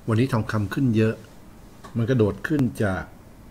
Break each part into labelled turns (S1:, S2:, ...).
S1: วันนี้ทองคำขึ้นเยอะมันกระโดดขึ้นจาก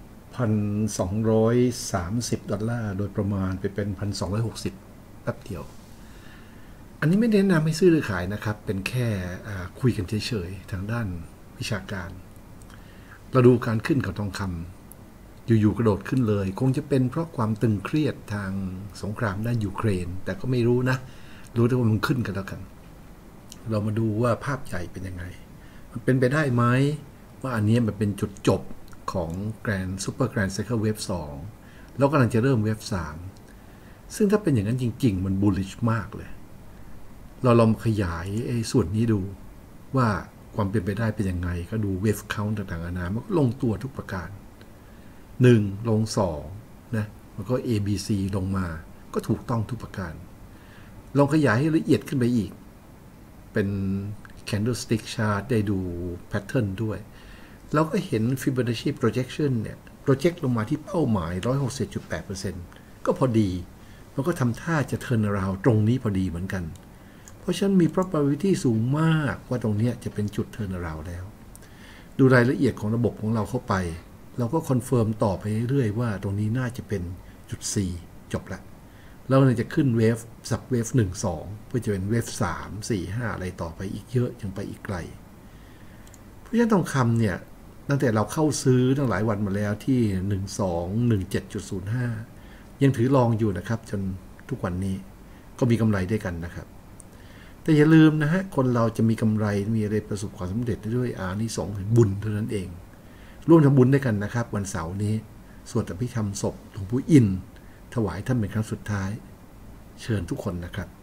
S1: 1,230 ดอลลาร์โดยประมาณไปเป็น1,260แป๊บเดียวอันนี้ไม่แนะนำให้ซื้อหรือขายนะครับเป็นแค่คุยกันเฉยๆทางด้านวิชาการเราดูการขึ้นของทองคำอยู่ๆกระโดดขึ้นเลยคงจะเป็นเพราะความตึงเครียดทางสงครามด้านยูเครนแต่ก็ไม่รู้นะรู้แต่ว่ามันขึ้นกันแล้วกันเรามาดูว่าภาพใหญ่เป็นยังไงมันเป็นไปได้ไหมว่าอันนี้มันเป็นจุดจบของซูเปอร์แกรนด์ไซเคิลเวฟ2แล้วกำลังจะเริ่มเวฟ3ซึ่งถ้าเป็นอย่างนั้นจริงๆมันบูลลิชมากเลยเราลองขยายส่วนนี้ดูว่าความเป็นไปได้เป็นยังไงก็ดูเวฟเคาท์ต่างๆนานามันก็ลงตัวทุกประการ1ลง2นะมันก็ A B C ลงมาก็ถูกต้องทุกประการลองขยายให้ละเอียดขึ้นไปอีกเป็น candlestick chart ได้ดู pattern ด้วยเราก็เห็น Fibonacci projection เนี่ย project ลงมาที่เป้าหมาย 160.8% ก็พอดีมันก็ทำท่าจะ turn around ตรงนี้พอดีเหมือนกันเพราะฉะนั้นมี probability สูงมากว่าตรงนี้จะเป็นจุด turn around แล้วดูรายละเอียดของระบบของเราเข้าไปเราก็คอนเฟิร์มต่อไปเรื่อยๆว่าตรงนี้น่าจะเป็นจุด C จบละแล้วเราจะขึ้นเวฟสับเวฟ1 2เพื่อจะเป็นเวฟ3 4 5อะไรต่อไปอีกเยอะยังไปอีกไกลเพราะฉะนั้นทองคำเนี่ยตั้งแต่เราเข้าซื้อตั้งหลายวันมาแล้วที่1217.05ยังถือรองอยู่นะครับจนทุกวันนี้ก็มีกำไรด้วยกันนะครับแต่อย่าลืมนะฮะคนเราจะมีกำไรมีอะไรประสบความสำเร็จด้วยอานิสงส์บุญเท่านั้นเองร่วมทำบุญด้วยกันนะครับวันเสาร์นี้สวดอภิธรรมศพหลวงปู่อินถวายท่านเป็นครั้งสุดท้ายเชิญทุกคนนะครับ